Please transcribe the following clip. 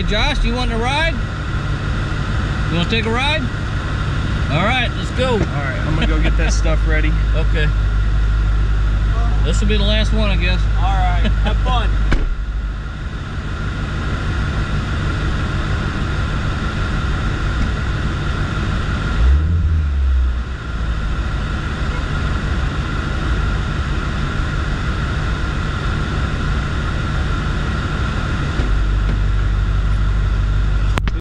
Hey Josh, do you want to ride? You want to take a ride? All right, let's go. All right, I'm gonna go get that stuff ready. Okay. This will be the last one, I guess. All right, have fun.